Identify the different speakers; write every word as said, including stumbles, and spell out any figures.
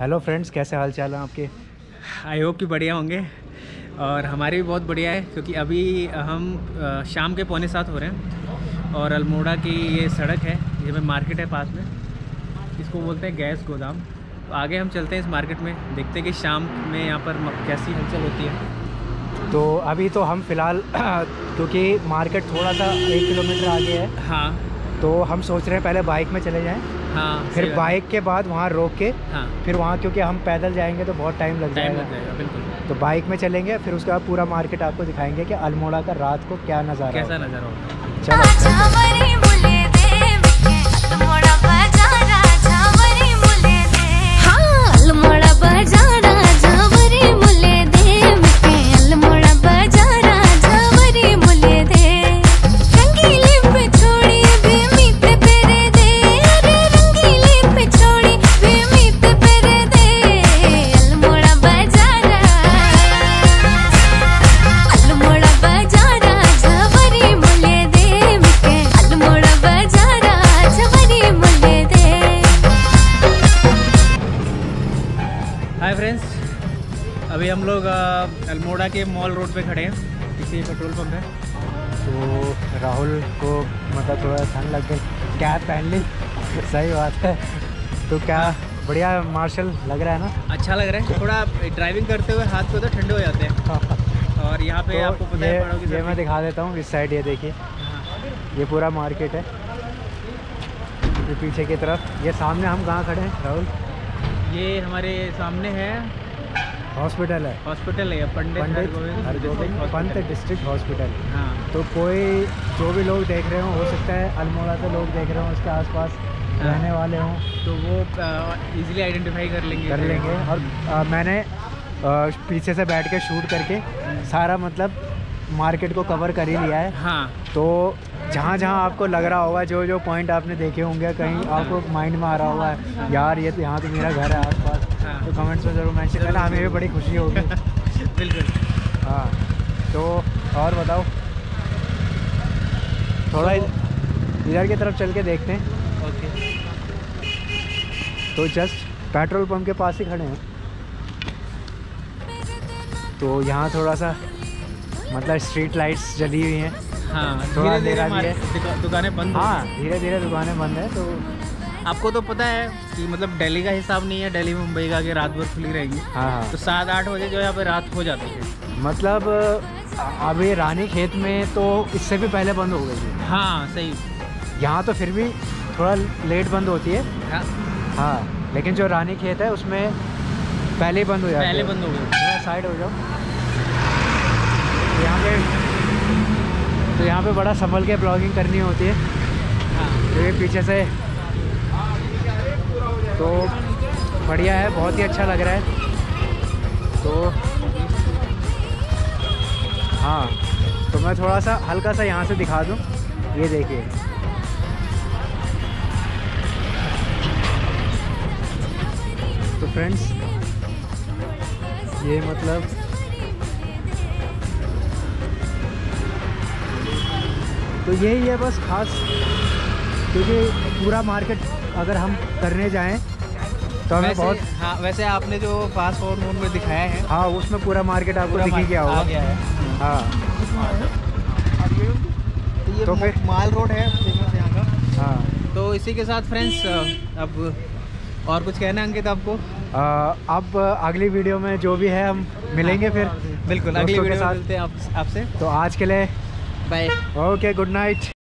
Speaker 1: Hello friends, कैसे हाल चाल हैं आपके?
Speaker 2: आई होप कि बढ़िया होंगे और हमारे भी बहुत बढ़िया है, क्योंकि अभी हम शाम के पौने सात हो रहे हैं और अल्मोड़ा की ये सड़क है, ये में मार्केट है पास में, इसको बोलते हैं गैस गोदाम। तो आगे हम चलते हैं इस मार्केट में, देखते हैं कि शाम में यहाँ पर कैसी हलचल होती है।
Speaker 1: तो अभी तो हम फ़िलहाल क्योंकि मार्केट थोड़ा सा एक किलोमीटर आगे है, हाँ, तो हम सोच रहे हैं पहले बाइक में चले जाएं,
Speaker 2: हाँ,
Speaker 1: फिर बाइक के बाद वहाँ रोक के,
Speaker 2: हाँ,
Speaker 1: फिर वहाँ क्योंकि हम पैदल जाएंगे तो बहुत टाइम लग जाएगा, जाएगा
Speaker 2: बिल्कुल।
Speaker 1: तो बाइक में चलेंगे, फिर उसके बाद पूरा मार्केट आपको दिखाएंगे कि अल्मोड़ा का रात को क्या नज़ारा,
Speaker 2: कैसा नज़ारा होगा।
Speaker 1: चलो
Speaker 2: हाय फ्रेंड्स, अभी हम लोग अल्मोड़ा के मॉल रोड पे खड़े हैं, किसी पेट्रोल पंप है।
Speaker 1: तो राहुल को मतलब थोड़ा ठंड लग गई, कैप पहन ली, सही बात है। तो क्या बढ़िया मार्शल लग रहा है ना? अच्छा लग रहा है, थोड़ा ड्राइविंग करते हुए हाथ पे तो ठंडे हो जाते हैं। और यहाँ पे तो आपको पता ये,
Speaker 2: है
Speaker 1: ये मैं दिखा देता हूँ इस साइड, ये देखिए, ये पूरा मार्केट है, ये पीछे की तरफ। ये सामने हम कहाँ खड़े हैं राहुल?
Speaker 2: ये हमारे सामने है
Speaker 1: हॉस्पिटल है,
Speaker 2: हॉस्पिटल है पंडित
Speaker 1: हरगोविंद पंत डिस्ट्रिक्ट हॉस्पिटल।
Speaker 2: हाँ,
Speaker 1: तो कोई जो भी लोग देख रहे हो हो सकता है अल्मोड़ा से लोग देख रहे हो, उसके आसपास रहने वाले हों,
Speaker 2: तो वो इजीली आइडेंटिफाई कर लेंगे
Speaker 1: कर लेंगे और आ, मैंने आ, पीछे से बैठ के शूट करके सारा मतलब मार्केट को कवर कर ही लिया है। हाँ, तो जहाँ जहाँ आपको लग रहा होगा, जो जो पॉइंट आपने देखे होंगे, कहीं आपको माइंड में आ रहा होगा यार ये तो यहाँ तो मेरा घर है आसपास, हाँ, तो कमेंट्स में ज़रूर मेंशन करना, हमें भी बड़ी खुशी होगी। बिल्कुल। हाँ, तो और बताओ, थोड़ा इधर की तरफ चल के देखते हैं। ओके, तो जस्ट पेट्रोल पंप के पास ही खड़े हैं, तो यहाँ थोड़ा सा मतलब स्ट्रीट लाइट्स जली हुई हैं। हाँ, थोड़ा अंधेरा भी है,
Speaker 2: दुकानें बंद।
Speaker 1: हाँ, धीरे धीरे दुकानें बंद है। तो
Speaker 2: आपको तो पता है कि मतलब दिल्ली का हिसाब नहीं है, दिल्ली मुंबई का कि रात भर खुली रहेंगी। हाँ, तो सात आठ बजे जो यहाँ पे रात हो जाती है। मतलब
Speaker 1: अभी रानी खेत में तो इससे भी पहले बंद हो गई थी।
Speaker 2: हाँ सही,
Speaker 1: यहाँ तो फिर भी थोड़ा लेट बंद होती है। हाँ, हाँ, लेकिन जो रानी खेत है उसमें पहले ही बंद हो जाती है।
Speaker 2: पहले बंद हो गई।
Speaker 1: थोड़ा साइड हो जाओ, यहाँ पे तो यहाँ पे बड़ा संभल के ब्लॉगिंग करनी होती है। हाँ, तो ये पीछे से तो बढ़िया है, बहुत ही अच्छा लग रहा है। तो हाँ, तो मैं थोड़ा सा हल्का सा यहाँ से दिखा दूँ, ये देखिए, तो फ्रेंड्स ये मतलब तो यही है बस खास, क्योंकि पूरा मार्केट अगर हम करने जाएं तो हमें बहुत,
Speaker 2: हाँ, वैसे आपने जो फास्ट फॉरवर्ड मोड में दिखाया है,
Speaker 1: हाँ, उसमें पूरा मार्केट आपको दिख ही गया होगा। हाँ,
Speaker 2: तो ये तो फिर माल रोड है फेमस यहाँ का।
Speaker 1: हाँ,
Speaker 2: तो इसी के साथ फ्रेंड्स, अब और कुछ कहना है अंकित आपको?
Speaker 1: आ, अब अगली वीडियो में जो भी है हम मिलेंगे। हाँ, फिर
Speaker 2: बिल्कुल अगली वीडियो में मिलते हैं आपसे।
Speaker 1: तो आज के लिए बाय, ओके, गुड नाइट।